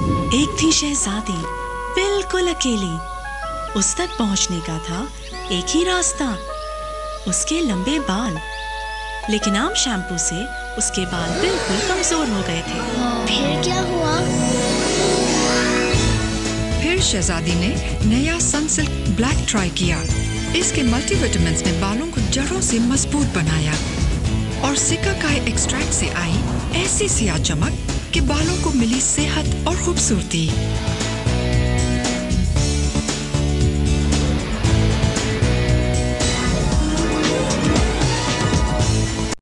एक थी शहजादी बिल्कुल अकेली। उस तक पहुंचने का था एक ही रास्ता, उसके लंबे बाल। लेकिन आम शैम्पू से उसके बाल बिल्कुल कमजोर हो गए थे। फिर क्या हुआ? फिर शहजादी ने नया सनसिल्क ब्लैक ट्राई किया। इसके मल्टीविटामिन्स ने बालों को जड़ों से मजबूत बनाया और सिकाकाई एक्सट्रैक्ट से आई ऐसी सियाह चमक कि बालों को मिली सेहत और खूबसूरती।